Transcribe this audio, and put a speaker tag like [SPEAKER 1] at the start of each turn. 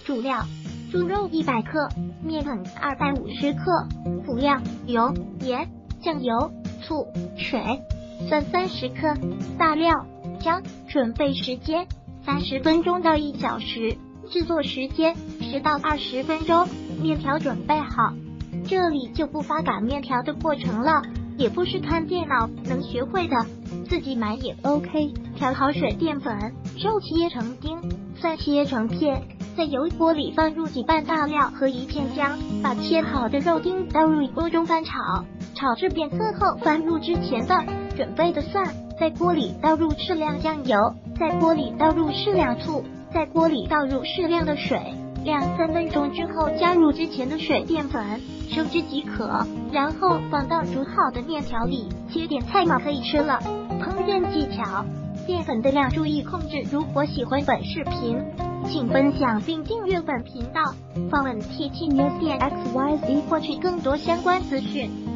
[SPEAKER 1] 主料：猪肉100克，面粉250克，辅料：油、盐、酱油、醋、水，蒜30克，大料：姜。准备时间30分钟到1小时，制作时间10到20分钟。面条准备好，这里就不发擀面条的过程了，也不是看电脑能学会的，自己买也 OK。调好水淀粉，肉切成丁，蒜切成片，在油锅里放入几瓣大料和1片姜，把切好的肉丁倒入锅中翻炒，炒至变色后翻入之前的准备的蒜，在锅里倒入适量酱油，在锅里倒入适量醋，在锅里倒入适量的水，晾3分钟之后加入之前的水淀粉，收汁即可。然后放到煮好的面条里，切点菜码可以吃了。烹饪技巧：淀粉的量注意控制。如果喜欢本视频，请分享并订阅本频道，访问 TT News 点 XYZ 获取更多相关资讯。